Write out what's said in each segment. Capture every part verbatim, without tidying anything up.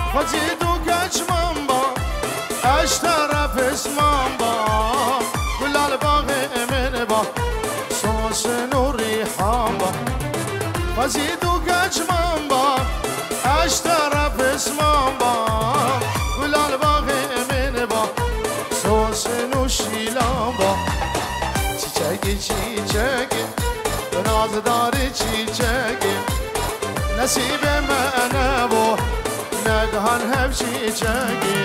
فزيدو كجمان با اشترف اسمان با كل الباغي من با صوص وريحان با فزيدو كجمان با اشترف اسمان با كل الباغي من با صوص وشيلان با چیچگی چیچگی نازداری چیچگی نصیب من بو نگهان هم چیچگی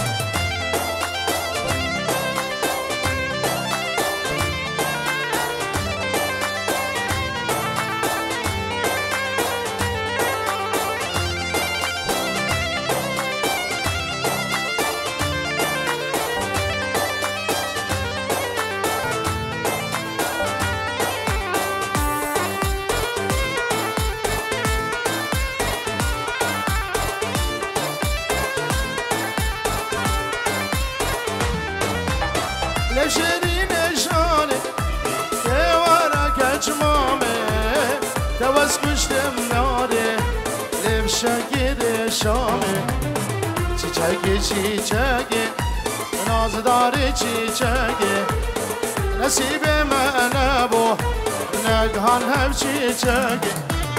لشرين شاني كوارا كجمامي توس كشتم ناري لبشاكي شامي چیچگی چیچگی نازداری چیچگی نصیب من بو نگهان هم چیچگی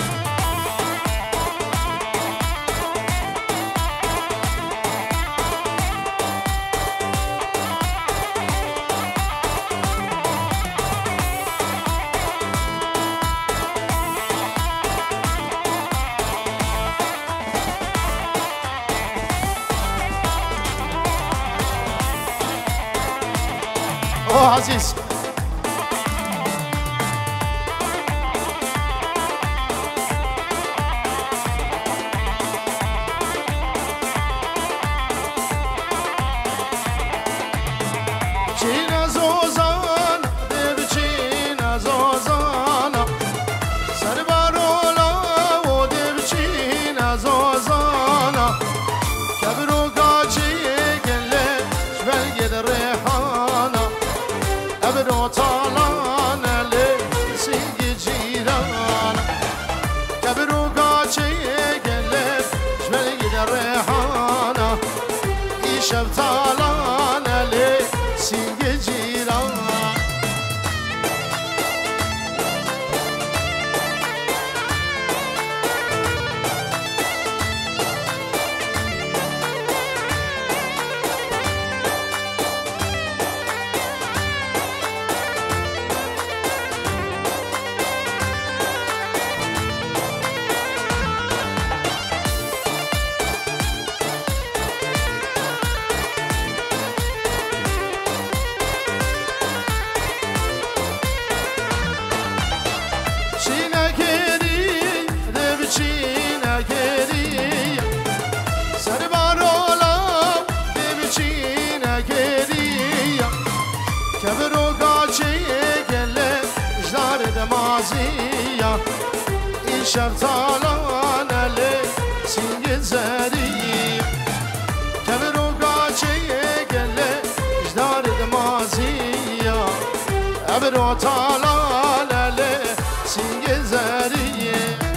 اوه عزيز چينا زوزان دب چينا زوزانا سربارولا و دب چينا زوزانا كبرو قاچي گله شبل گد ريحانا ابرو طالان لسيجي جيران كبرو قاچي قلب شمال يد الريحانة يشب طالان لسيجي جيران كبرو قاچي قلب جدار دمازية يشب طالان لسينج زري كبرو قاچي قلب جدار دمازية ابرو طالان لسينج زري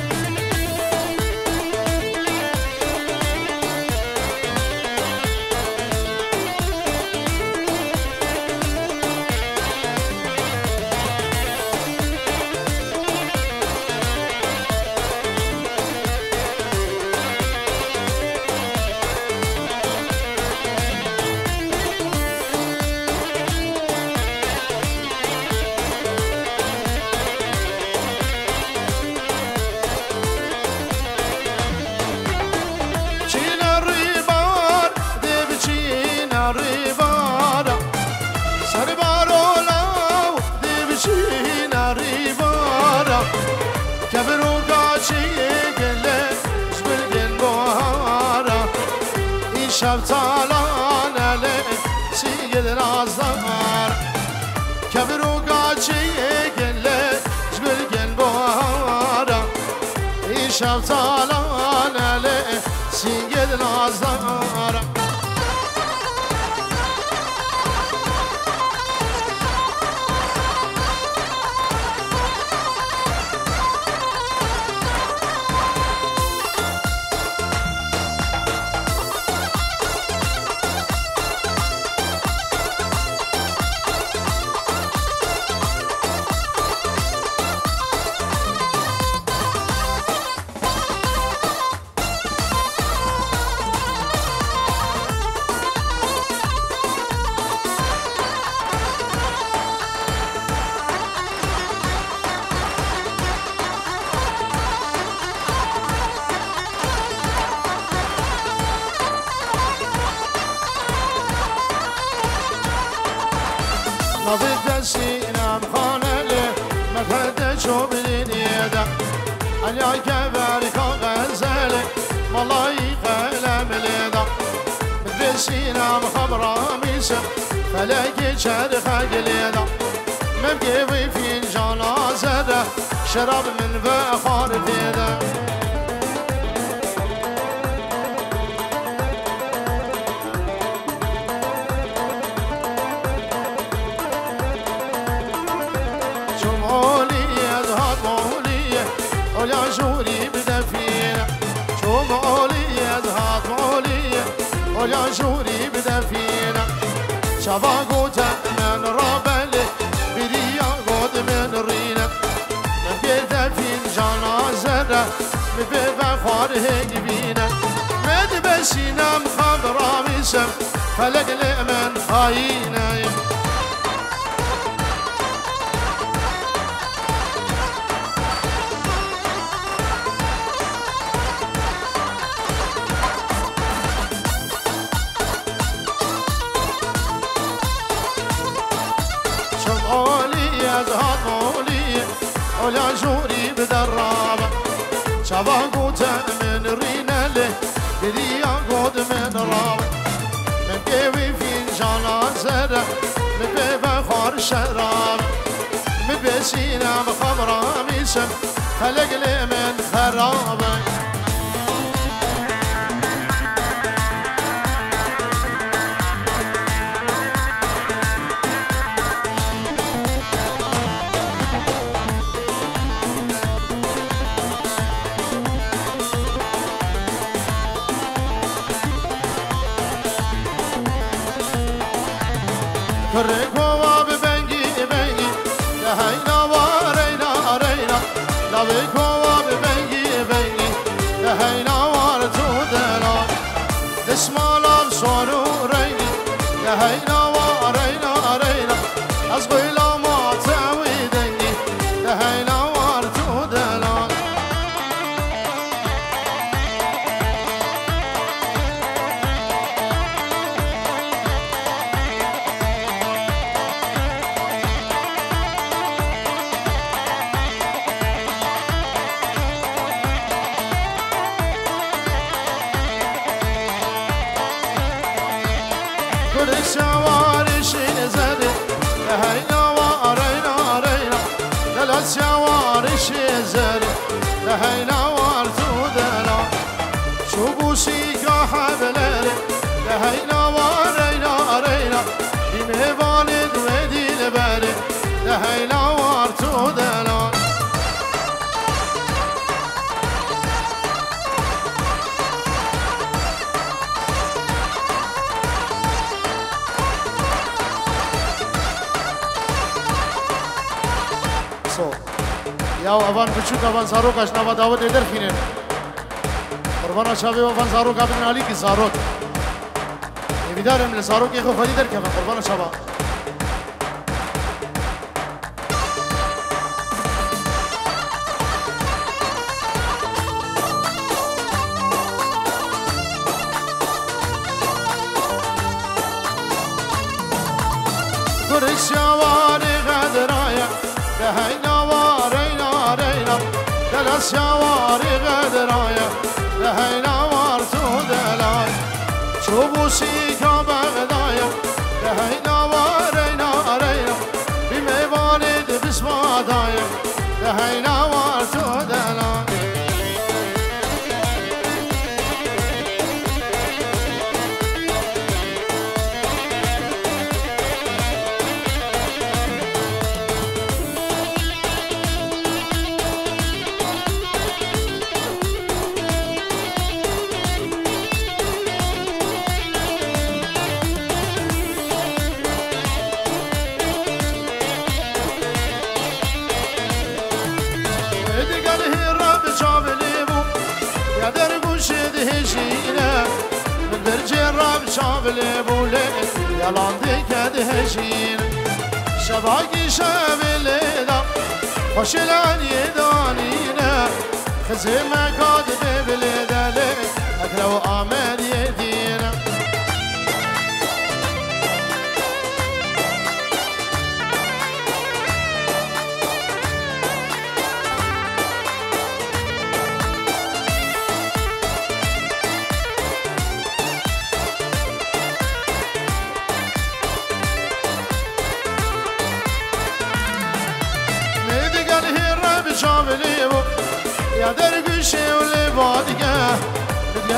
كبرو قاچي قلب جبل قلبوهارا يشب طالان لسيد الازدار كبرو قاچي قلب جبل قلبوهارا يشب طالان لسيد الازدار ما بدأ سينام خانلي ما بدأ شوب لنيدا أنا كبارك غزالي مالله يقلم ليدا بدأ سينام خبرا ميسا فلاقي شرخة قليدا مبقي في جنازة شرب من فخار فيدا ولا جوري بدفينا شو معولية ذهب معولية ولا جوري بدفينا شبا قوتا من رابلي بريا قود من رينا من بدفين جنازة مبيبا خاره قبينا مد بسينا مخبرا بسم فلق لي من خاينا ولا جوري بدرابة شبا قوتا من رينا له بريا قود من رابة من بيوي في جنازة من بيبا خار شراب من بسينا مخبرا ميسم خلق لي من خرابة كركوا ببنجي بنجي لهينا ورينا رينا لبكوا ببنجي بنجي لهينا ورتودنا اسمع لبصارو ريني لهينا ورينا رينا أصبي لما تعويدني لهينا ورتودنا الشوارش زادت لهينا ورينا رينا لا الشوارش زادت لهينا ورتودنا شو بوسيكا حبلالي لهينا ورينا رينا بمهبالد ودي البالي لهينا ورتودنا یا اوان بچوک اوان زاروک اشنوا داود ادر خینن قربان شاوی اوان زاروک ابن علی کی زاروک نمیدارم لزاروک خو خدی در که قربان شاوا گرشواری غدرایا لهینا ورينا رينا دلس شواري غدرايا لهينا ورتودنا شو بوسيكا بغدايا لهينا ورينا رينا بميوالد بسمادايا لهينا ورتودنا هجينا من برجرب شابل بولي يلان ديكد هجينا شباقي شابل دا خوش الان يدانينا خزيمة قاد ببلد لي أكلو آمر يدينا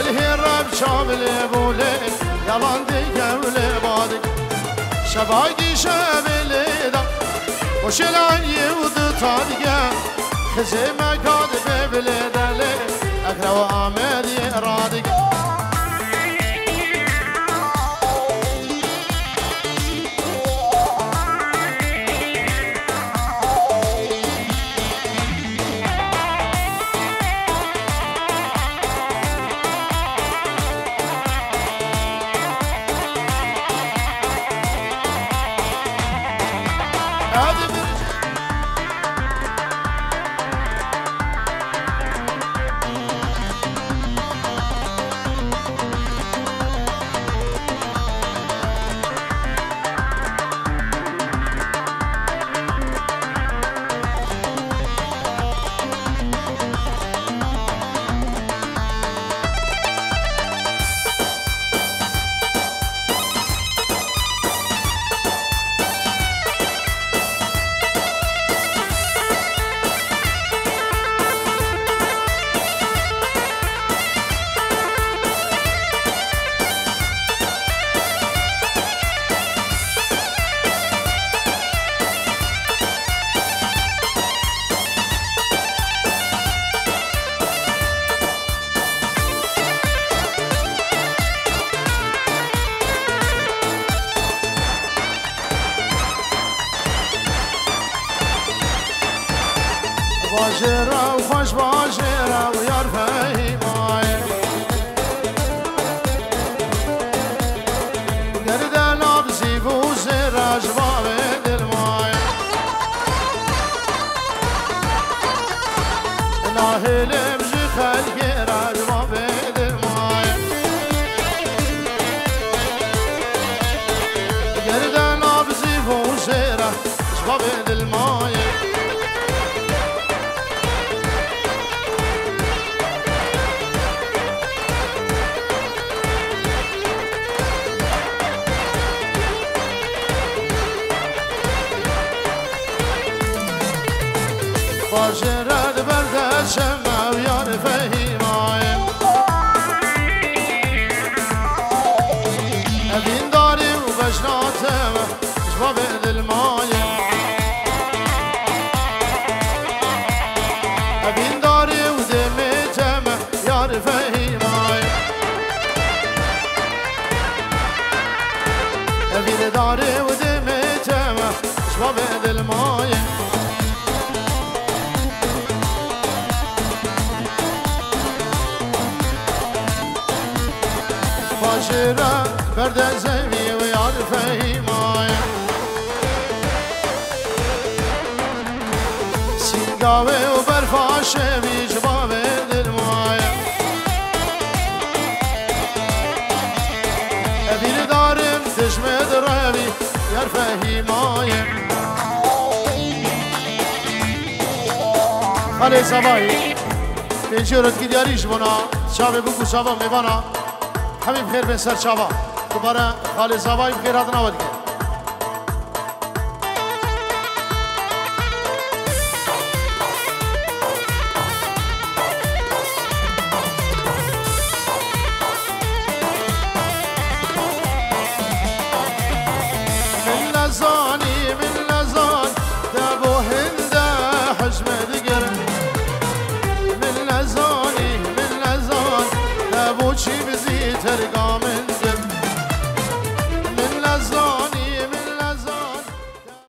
الهرب شامل بوله يلان ديكم لبادك شباقي شامل دا وشلان يود طادقا خزيمة كاد ببلد لي أكرا وآمد يرادك باجرة وخش باجرة ويار فهيماي قرد نابزي بوزر أجباب الماي ناهل بجي خلق أجباب الماي قرد نابزي بوزر أجباب الماي باجرد برد شمع ويار فهيماي أبين داري وبجناتم جباب الماي أبين داري ودميتم يار فهيماي أبين داري ودميتم جباب الماي باجرة برد زمي ويار فهيماي سنقاوي وبرفاش بيجباب الماي أبين دارم تجمد ربي يار فهيماي خالي صباحي بيجورت كي دياريش بنا شابي بكو صبا ميبانا همین بخیر به سر شبا دوباره خالی زوای بخیر هاتنا ودگه